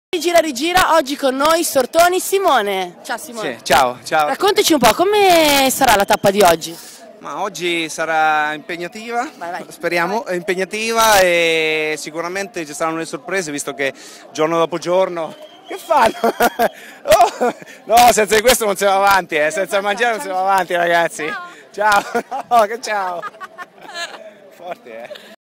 Gira rigira, oggi con noi Sortoni Simone. Ciao Simone. Sì, ciao. Raccontaci un po' come sarà la tappa di oggi. Ma oggi sarà impegnativa, Vai. speriamo, impegnativa e sicuramente ci saranno le sorprese visto che giorno dopo giorno... Che fanno? Oh, no, senza di questo non si va avanti, senza mangiare non si va avanti ragazzi. Ciao. No, che ciao. Forte,